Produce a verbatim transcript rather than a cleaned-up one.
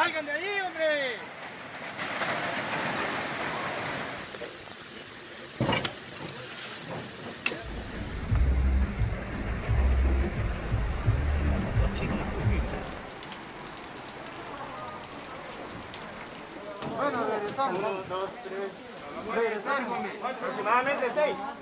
¡Salgan de ahí, hombre! Bueno, regresamos. Uno, dos, tres. Regresamos. Aproximadamente seis.